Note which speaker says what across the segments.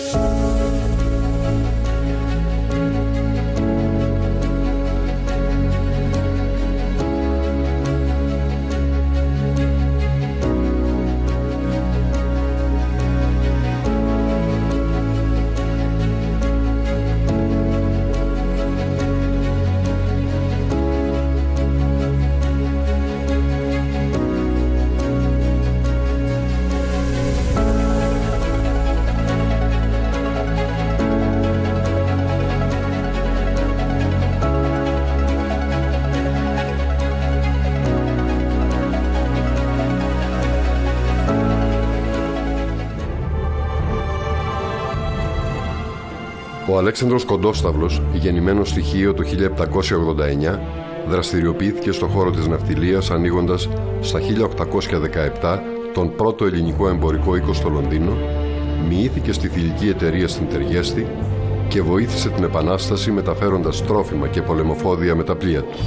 Speaker 1: Ο Αλέξανδρος Κοντόσταυλος, γεννημένος στη Χίο το 1789, δραστηριοποιήθηκε στο χώρο της ναυτιλίας ανοίγοντας στα 1817 τον πρώτο ελληνικό εμπορικό οίκο στο Λονδίνο, μοιήθηκε στη θηλυκή εταιρεία στην Τεργέστη και βοήθησε την Επανάσταση μεταφέροντας τρόφιμα και πολεμοφόδια με τα πλοία του.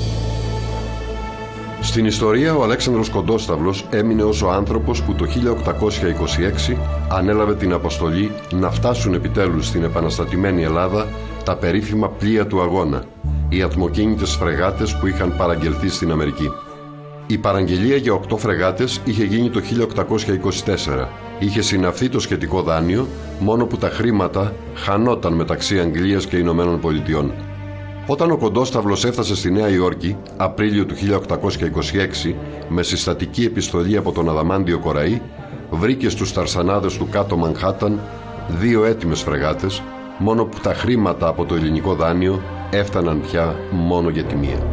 Speaker 1: Στην ιστορία, ο Αλέξανδρος Κοντόσταυλος έμεινε ως ο άνθρωπος που το 1826 ανέλαβε την αποστολή να φτάσουν επιτέλους στην επαναστατημένη Ελλάδα τα περίφημα πλοία του αγώνα, οι ατμοκίνητες φρεγάτες που είχαν παραγγελθεί στην Αμερική. Η παραγγελία για 8 φρεγάτες είχε γίνει το 1824. Είχε συναυθεί το σχετικό δάνειο, μόνο που τα χρήματα χανόταν μεταξύ Αγγλίας και Ηνωμένων Πολιτειών. Όταν ο Κοντόσταυλος έφτασε στη Νέα Υόρκη, Απρίλιο του 1826, με συστατική επιστολή από τον Αδαμάντιο Κοραή, βρήκε στους ταρσανάδες του κάτω Μανχάταν 2 έτοιμες φρεγάτες, μόνο που τα χρήματα από το ελληνικό δάνειο έφταναν πια μόνο για τη μία.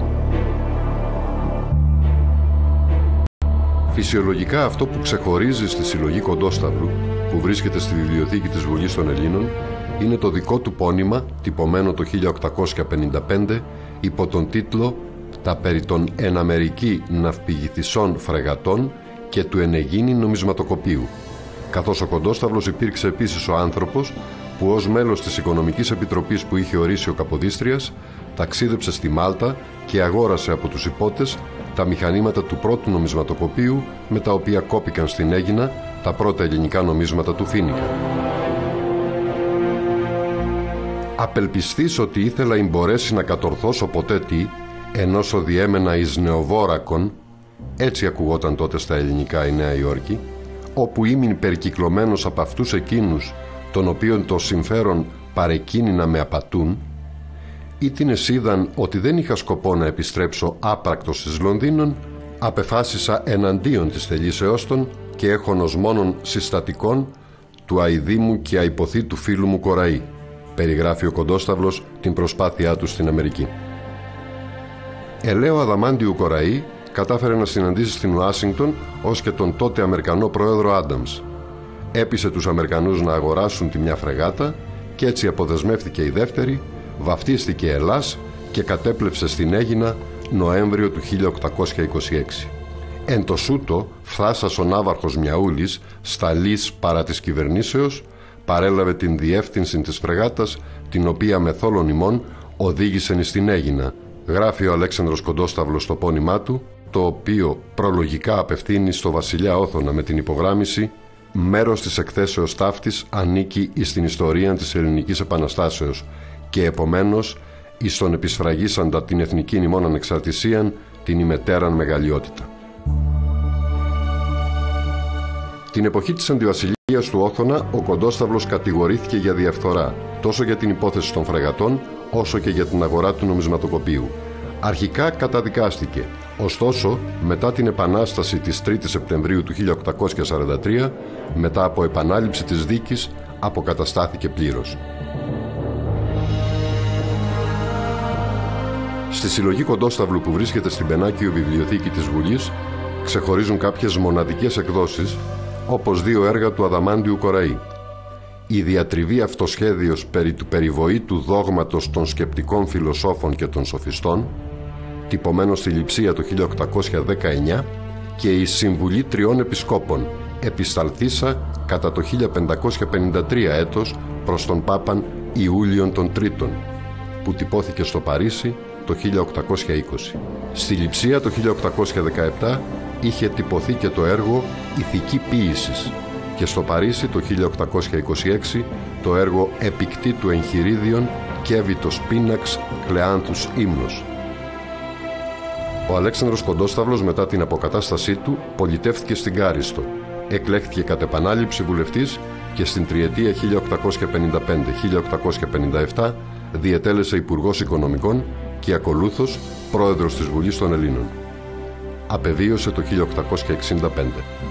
Speaker 1: Φυσιολογικά αυτό που ξεχωρίζει στη συλλογή Κοντόσταυλου, που βρίσκεται στη βιβλιοθήκη της Βουλής των Ελλήνων, είναι το δικό του πόνημα, τυπωμένο το 1855, υπό τον τίτλο «Τα περί των εν Αμερική ναυπηγηθισών φρεγατών και του ενεγίνη νομισματοκοπίου», καθώς ο Κοντόσταυλος υπήρξε επίσης ο άνθρωπος που ως μέλος της Οικονομικής Επιτροπής που είχε ορίσει ο Καποδίστριας ταξίδεψε στη Μάλτα και αγόρασε από τους υπότες τα μηχανήματα του πρώτου νομισματοκοπίου, με τα οποία κόπηκαν στην Αίγινα τα πρώτα ελληνικά νομίσματα του Φοίνικα. «Απελπιστής ότι ήθελα ει μπορέσει να κατορθώσω ποτέ τι, ενώσο διέμενα εις νεοβόρακον», έτσι ακουγόταν τότε στα ελληνικά η Νέα Υόρκη, όπου ήμην περικυκλωμένος από αυτούς εκείνους, των οποίων το συμφέρον παρεκείνει να με απατούν, ή την εσίδαν ότι δεν είχα σκοπό να επιστρέψω άπρακτος εις Λονδίνον, απεφάσισα εναντίον της θελήσεώς των και έχονος μόνον συστατικών του αηδήμου και αϊποθή του φίλου μου Κοραή, περιγράφει ο Κοντόσταυλος την προσπάθειά του στην Αμερική. Ελαίο Αδαμάντιου Κοραή κατάφερε να συναντήσει στην Ουάσιγκτον ως και τον τότε Αμερικανό πρόεδρο Άνταμς. Έπεισε τους Αμερικανούς να αγοράσουν τη μια φρεγάτα και έτσι αποδεσμεύτηκε η δεύτερη, βαφτίστηκε Ελλάς και κατέπλευσε στην Αίγινα Νοέμβριο του 1826. Εν το σούτο φθάσας ο ναύαρχος Μιαούλης, σταλής παρά της κυβερνήσεως, παρέλαβε την διεύθυνση της φρεγάτας, την οποία με θόλον ημών οδήγησεν στην Αίγινα, γράφει ο Αλέξανδρος Κοντόσταυλος στο πόνημά του, το οποίο προλογικά απευθύνει στο βασιλιά Όθωνα με την υπογράμμιση «Μέρος της εκθέσεως ταύτης ανήκει εις την ιστορία της Ελληνικής Επαναστάσεως και επομένως εις τον επισφραγίσαντα την εθνική ημών ανεξαρτησίαν την ημετέραν μεγαλειότητα». Την εποχή της αντιβασιλείας του Όθωνα, ο Κοντόσταυλος κατηγορήθηκε για διαφθορά, τόσο για την υπόθεση των φρεγατών, όσο και για την αγορά του νομισματοκοπίου. Αρχικά καταδικάστηκε, ωστόσο, μετά την επανάσταση της 3ης Σεπτεμβρίου του 1843, μετά από επανάληψη της δίκης, αποκαταστάθηκε πλήρως. Στη συλλογή Κοντόσταυλου που βρίσκεται στην Πενάκιο Βιβλιοθήκη της Βουλής, ξεχωρίζουν κάποιες μοναδικές εκδόσεις, όπως 2 έργα του Αδαμάντιου Κοραή. Η διατριβή αυτοσχέδιος περί του περιβοήτου δόγματος των σκεπτικών φιλοσόφων και των σοφιστών, τυπωμένο στη Λειψία το 1819, και η Συμβουλή 3 Επισκόπων, επισταλθήσα κατά το 1553 έτος προς τον Πάπαν Ιούλιον τον Τρίτον, που τυπώθηκε στο Παρίσι το 1820. Στη Λειψία το 1817 είχε τυπωθεί και το έργο «Ηθική ποίησης» και στο Παρίσι το 1826 το έργο Επικτήτου εγχειρίδιων Κέβιτος Πίναξ Κλεάνθους ύμνος. Ο Αλέξανδρος Κοντόσταυλος μετά την αποκατάστασή του πολιτεύτηκε στην Κάριστο, εκλέχθηκε κατ' επανάληψη βουλευτής και στην τριετία 1855-1857 διετέλεσε Υπουργός Οικονομικών και ακολούθως Πρόεδρος της Βουλής των Ελλήνων. Απεβίωσε το 1865.